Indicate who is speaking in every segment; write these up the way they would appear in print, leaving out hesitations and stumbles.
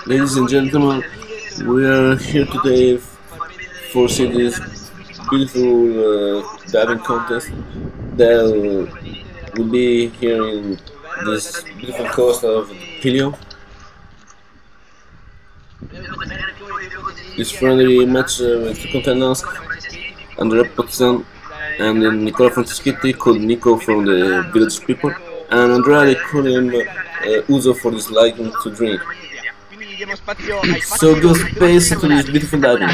Speaker 1: Ladies and gentlemen, we are here today for see this beautiful diving contest that will be here in this beautiful coast of Pilio. This friendly match with two contenders, Andrea Pozzan and Nicola Francischetti, called Nico from the village people, and Andrea they call him Uzo for his liking to drink. So give space to this beautiful diving.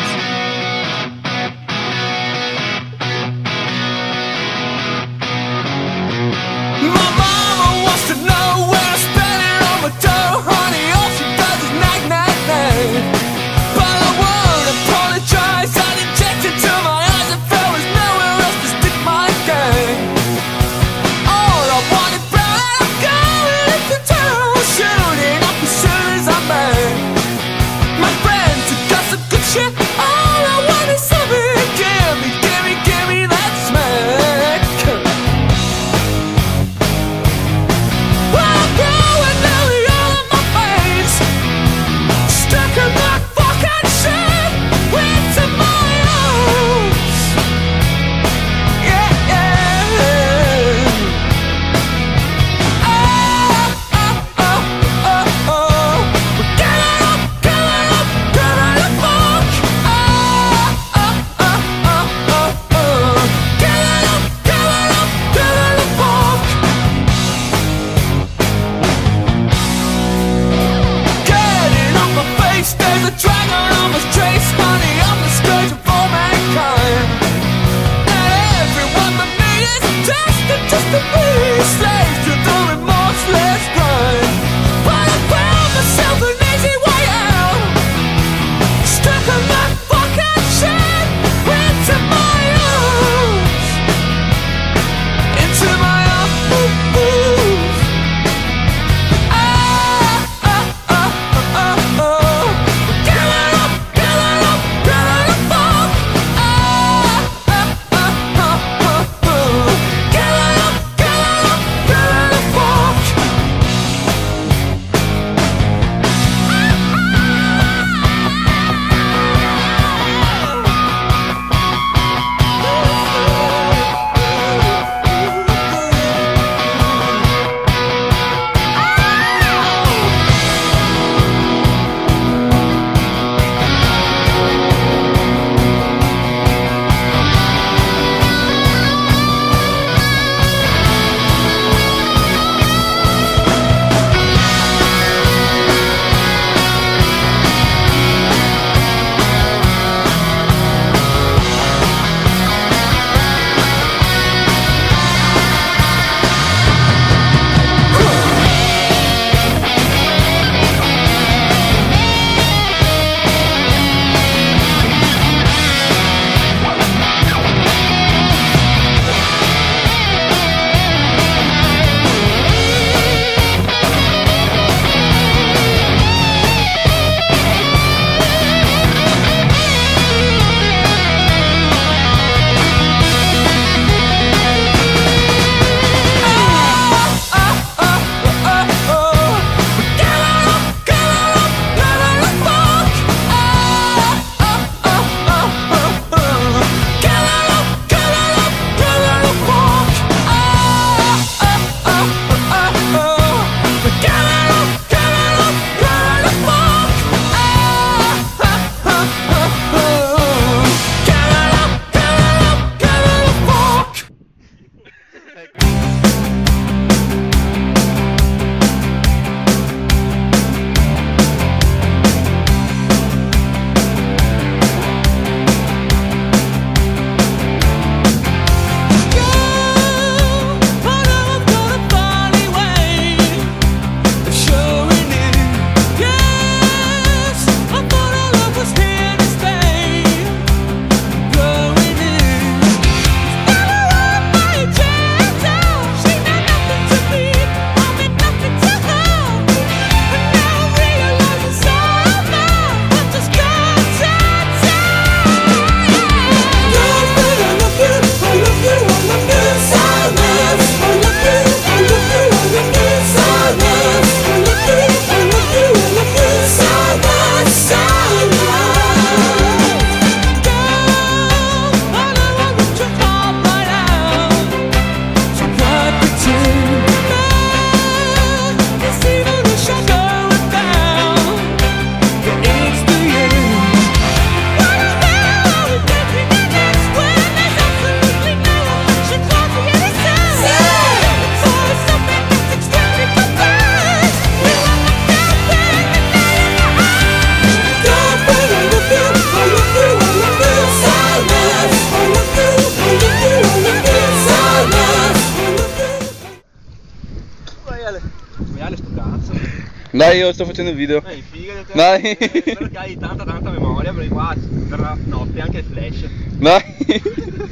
Speaker 2: Dai, io sto facendo il video.
Speaker 3: Infigati,
Speaker 2: Dai.
Speaker 3: Spero che hai tanta memoria, perché qua verrà notte anche il flash.
Speaker 2: Dai.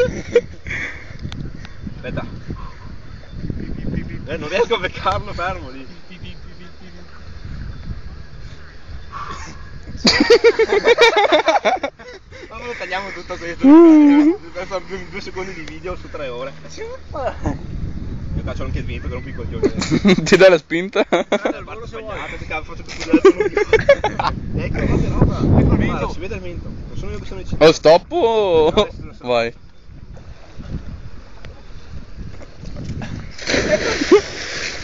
Speaker 3: Aspetta. Non riesco a beccarlo fermo lì. Ma lo tagliamo tutto questo. Per fare 2 secondi di video su 3 ore. Io faccio anche il vinto che non pico il coglione.
Speaker 2: Ti dai la spinta?
Speaker 3: Faccio tutto il ecco, roba. Ecco il vinto. Si vede il vinto. Non sono io che sono vicino.
Speaker 2: Oh, stop o...
Speaker 3: No, adesso lo so.
Speaker 2: Vai.